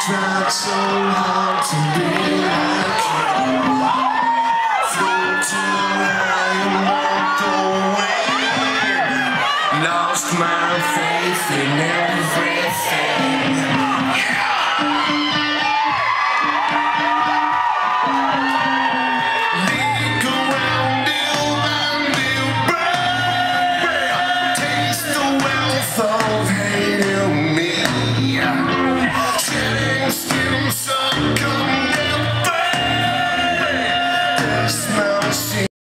Tried so hard to be like you. Flew too high and walked away. Lost my faith in everything.